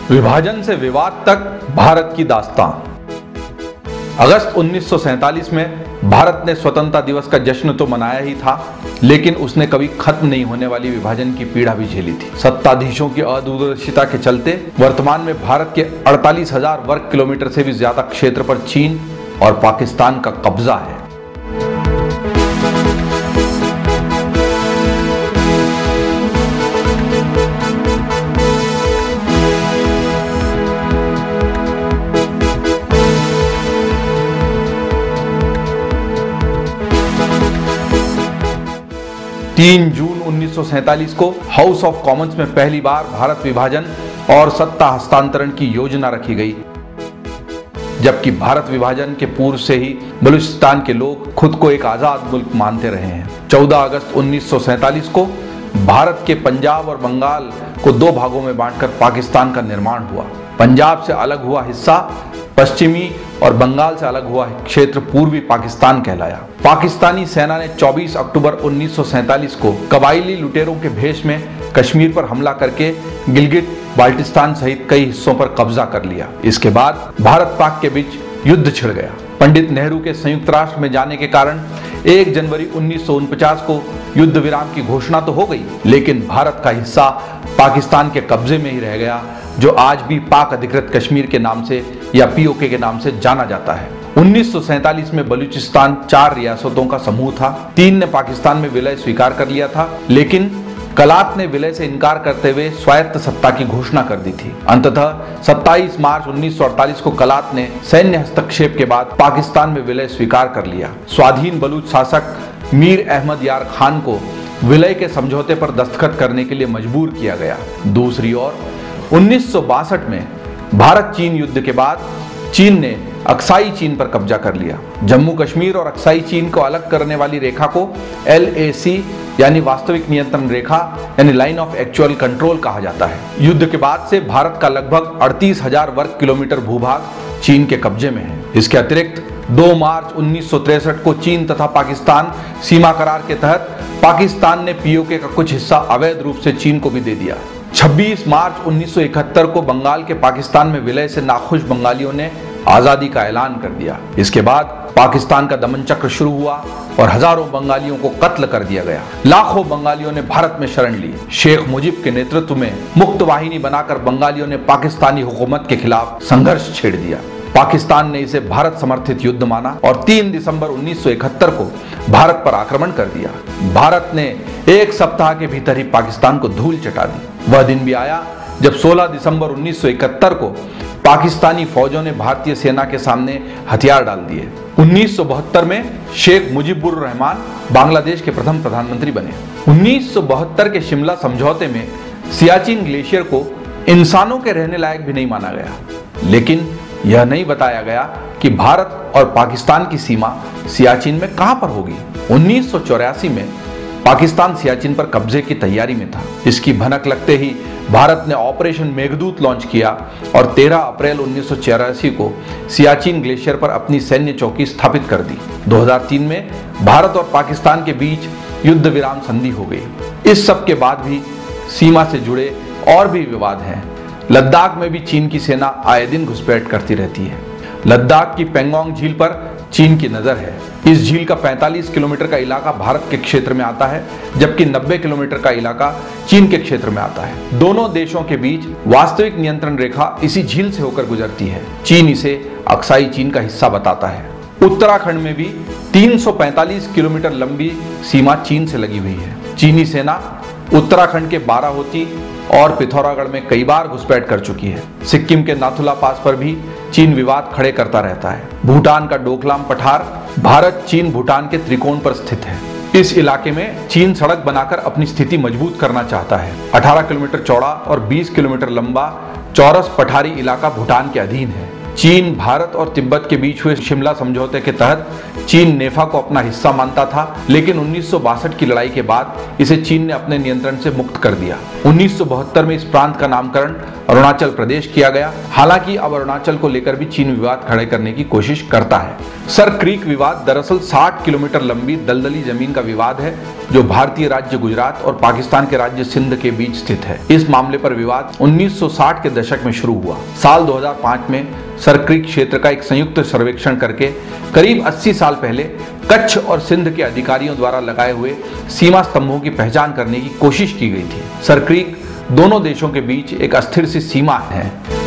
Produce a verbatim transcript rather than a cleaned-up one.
विभाजन से विवाद तक भारत की दास्तां। अगस्त उन्नीस सौ सैंतालीस में भारत ने स्वतंत्रता दिवस का जश्न तो मनाया ही था, लेकिन उसने कभी खत्म नहीं होने वाली विभाजन की पीड़ा भी झेली थी। सत्ताधीशों की अदूरदर्शिता के चलते वर्तमान में भारत के अड़तालीस हजार वर्ग किलोमीटर से भी ज्यादा क्षेत्र पर चीन और पाकिस्तान का कब्जा है। तीन जून उन्नीस सौ सैंतालीस को हाउस ऑफ कॉमन्स में पहली बार भारत विभाजन और सत्ता हस्तांतरण की योजना रखी गई, जबकि भारत विभाजन के पूर्व से ही बलूचिस्तान के लोग खुद को एक आजाद मुल्क मानते रहे हैं। चौदह अगस्त उन्नीस सौ सैंतालीस को भारत के पंजाब और बंगाल को दो भागों में बांटकर पाकिस्तान का निर्माण हुआ। पंजाब से अलग हुआ हिस्सा पश्चिमी और बंगाल से अलग हुआ क्षेत्र पूर्वी पाकिस्तान कहलाया। पाकिस्तानी सेना ने चौबीस अक्टूबर उन्नीस सौ सैंतालीस को कबायली लुटेरों के भेष में कश्मीर पर हमला करके गिलगिट बाल्टिस्तान सहित कई हिस्सों पर कब्जा कर लिया। इसके बाद भारत पाक के बीच युद्ध छिड़ गया। पंडित नेहरू के संयुक्त राष्ट्र में जाने के कारण एक जनवरी उन्नीस सौ उनचास को युद्ध विराम की घोषणा तो हो गई, लेकिन भारत का हिस्सा पाकिस्तान के कब्जे में ही रह गया, जो आज भी पाक अधिकृत कश्मीर के नाम से या पीओके के नाम से जाना जाता है। उन्नीस सौ सैंतालीस में बलूचिस्तान चार रियासतों का समूह था। तीन ने पाकिस्तान में विलय स्वीकार कर लिया था, लेकिन कलात ने विलय से इनकार करते हुए स्वायत्त सत्ता की घोषणा कर दी थी। अंततः सत्ताईस मार्च उन्नीस सौ अड़तालीस को कलात ने सैन्य हस्तक्षेप के बाद पाकिस्तान में विलय स्वीकार कर लिया। स्वाधीन बलूच शासक मीर अहमद यार खान को विलय के समझौते पर दस्तखत करने के लिए मजबूर किया गया। दूसरी ओर उन्नीस सौ बासठ में भारत चीन युद्ध के बाद चीन ने अक्साई चीन पर कब्जा कर लिया। जम्मू कश्मीर और अक्साई चीन को अलग करने वाली रेखा को एल ए सी यानी वास्तविक नियंत्रण रेखा यानी लाइन ऑफ एक्चुअल कंट्रोल कहा जाता है। युद्ध के बाद से भारत का लगभग अड़तीस हजार वर्ग किलोमीटर भूभाग चीन के कब्जे में है। इसके अतिरिक्त दो मार्च उन्नीस सौ तिरसठ को चीन तथा पाकिस्तान सीमा करार के तहत पाकिस्तान ने पीओके का कुछ हिस्सा अवैध रूप से चीन को भी दे दिया। छब्बीस मार्च उन्नीस सौ इकहत्तर को बंगाल के पाकिस्तान में विलय से नाखुश बंगालियों ने आजादी का ऐलान कर दिया। इसके बाद पाकिस्तान का दमन चक्र शुरू हुआ और हजारों बंगालियों को कत्ल कर दिया गया। लाखों बंगालियों ने भारत में शरण ली। शेख मुजीब के नेतृत्व में मुक्त वाहिनी बनाकर बंगालियों ने पाकिस्तानी हुकूमत के खिलाफ संघर्ष छेड़ दिया। पाकिस्तान ने इसे भारत समर्थित युद्ध माना और तीन दिसंबर उन्नीस सौ इकहत्तर को भारत पर आक्रमण कर दिया। भारत ने एक सप्ताह के भीतर ही पाकिस्तान को धूल चटा दी। वह दिन भी आया जब सोलह दिसंबर उन्नीस सौ इकहत्तर को पाकिस्तानी फौजों ने भारतीय सेना के सामने हथियार डाल दिए। उन्नीस सौ बहत्तर में शेख मुजीबुर रहमान बांग्लादेश के प्रथम प्रधानमंत्री बने। उन्नीस सौ बहत्तर के शिमला समझौते में सियाचिन ग्लेशियर को इंसानों के रहने लायक भी नहीं माना गया, लेकिन यह नहीं बताया गया कि भारत और पाकिस्तान की सीमा सियाचिन में कहां पर होगी। उन्नीस सौ चौरासी में पाकिस्तान सियाचिन पर कब्जे की तैयारी में था। इसकी भनक लगते ही भारत ने ऑपरेशन मेघदूत लॉन्च किया और तेरह अप्रैल उन्नीस सौ चौरासी को सियाचिन ग्लेशियर पर अपनी सैन्य चौकी स्थापित कर दी। दो हज़ार तीन में भारत और पाकिस्तान के बीच युद्ध विराम संधि हो गई। इस सब के बाद भी सीमा से जुड़े और भी विवाद हैं। लद्दाख में भी चीन की सेना आए दिन घुसपैठ करती रहती है। लद्दाख की पेंगोंग झील पर चीन की नजर है। इस झील का पैंतालीस किलोमीटर का इलाका भारत के क्षेत्र में आता है, जबकि नब्बे किलोमीटर का इलाका चीन के क्षेत्र में आता है। दोनों देशों के बीच वास्तविक नियंत्रण रेखा इसी झील से होकर गुजरती है। चीन इसे अक्साई चीन का हिस्सा बताता है। उत्तराखंड में भी तीन सौ पैंतालीस किलोमीटर लंबी सीमा चीन से लगी हुई है। चीनी सेना उत्तराखंड के बाराहोती और पिथौरागढ़ में कई बार घुसपैठ कर चुकी है। सिक्किम के नाथुला पास पर भी चीन विवाद खड़े करता रहता है। भूटान का डोकलाम पठार भारत चीन भूटान के त्रिकोण पर स्थित है। इस इलाके में चीन सड़क बनाकर अपनी स्थिति मजबूत करना चाहता है। अठारह किलोमीटर चौड़ा और बीस किलोमीटर लंबा चौरस पठारी इलाका भूटान के अधीन है। चीन, भारत और तिब्बत के बीच हुए शिमला समझौते के तहत चीन नेफा को अपना हिस्सा मानता था, लेकिन उन्नीस सौ बासठ की लड़ाई के बाद इसे चीन ने अपने नियंत्रण से मुक्त कर दिया। उन्नीस सौ बहत्तर में इस प्रांत का नामकरण अरुणाचल प्रदेश किया गया। हालांकि अब अरुणाचल को लेकर भी चीन विवाद खड़े करने की कोशिश करता है। सर क्रीक विवाद दरअसल साठ किलोमीटर लंबी दलदली जमीन का विवाद है, जो भारतीय राज्य गुजरात और पाकिस्तान के राज्य सिंध के बीच स्थित है। इस मामले पर विवाद उन्नीस सौ साठ के दशक में शुरू हुआ। साल दो हज़ार पाँच में सर क्रीक क्षेत्र का एक संयुक्त सर्वेक्षण करके करीब अस्सी साल पहले कच्छ और सिंध के अधिकारियों द्वारा लगाए हुए सीमा स्तंभों की पहचान करने की कोशिश की गई थी। सर क्रीक दोनों देशों के बीच एक अस्थिर सी सीमा है।